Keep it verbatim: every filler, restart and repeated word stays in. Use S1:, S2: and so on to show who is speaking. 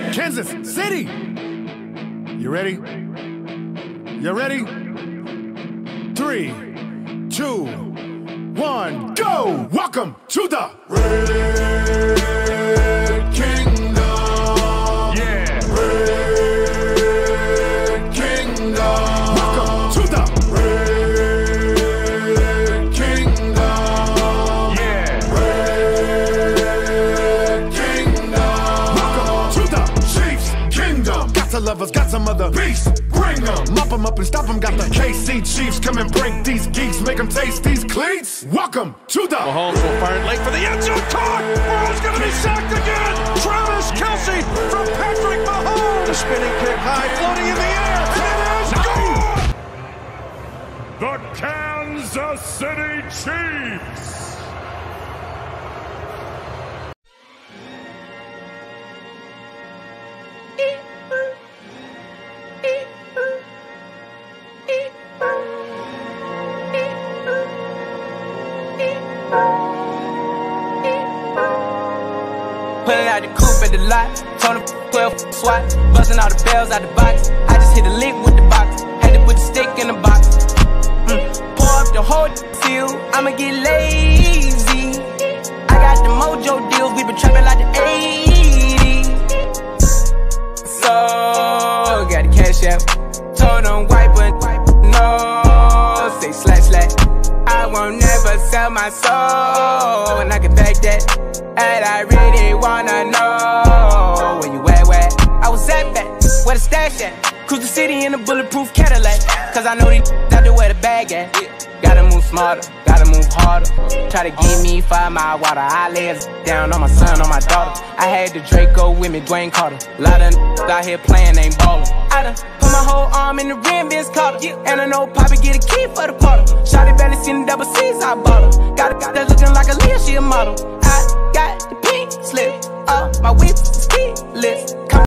S1: Kansas City. You ready? You ready? Three, two, one, go! Welcome to the Red Kingdom. Yeah. Red Kingdom. Welcome to the Red Kingdom. Yeah. Red Kingdom. Welcome to the Chiefs Kingdom. Got some lovers, got some other beasts. Bring them, mop them up and stop them. Got the K C Chiefs come and break these geeks, make them taste these cleats. Welcome to the
S2: Mahomes will fire it late for the end zone. Caught! Burrow's gonna be sacked again. Travis Kelce from Patrick Mahomes. The spinning kick high, floating in the air. And it is good. The Kansas City Chiefs.
S3: Pulling out the coupe at the lot, told him twelve swat, busting all the bells out the box. I just hit a lick with the box, had to put the stick in the box. Mm. Pour up the whole field, I'ma get lazy. I got the mojo deals, we been trapping like the eighties. So, got the cash out, told them wipe but no, say slash slash. I won't never sell my soul, and I can back that. And I really wanna know where you at, where I was at that, where the stash at. Cruise the city in a bulletproof Cadillac, cause I know these out there where the bag at. Gotta move smarter, gotta move harder. Try to give me five mile water, I lay it down on my son, on my daughter. I had the Draco with me, Dwayne Carter. Lot of out here playing, ain't ballin'. I done put my whole arm in the rim, Vince Carter. And I know Poppy get a key for the quarter. Shawty barely seen the double C's, I bought her. Got a that looking like a Leah, she a model. I got the pink slip up, my whip is keyless.